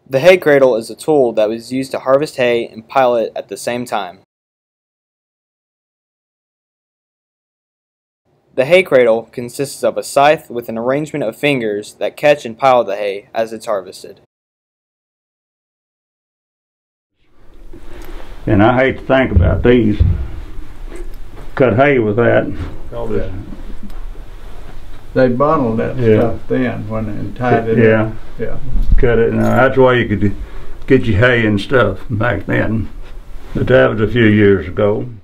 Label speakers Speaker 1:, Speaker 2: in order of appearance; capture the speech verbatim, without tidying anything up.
Speaker 1: The hay cradle is a tool that was used to harvest hay and pile it at the same time. The hay cradle consists of a scythe with an arrangement of fingers that catch and pile the hay as it's harvested.
Speaker 2: And I hate to think about these. Cut hay with that.
Speaker 3: Oh, yeah. They bundled that
Speaker 2: Yeah.
Speaker 3: stuff then when they tied it
Speaker 2: Yeah.
Speaker 3: up. Yeah.
Speaker 2: Cut it. Now that's why you could get your hay and stuff back then. But that was a few years ago.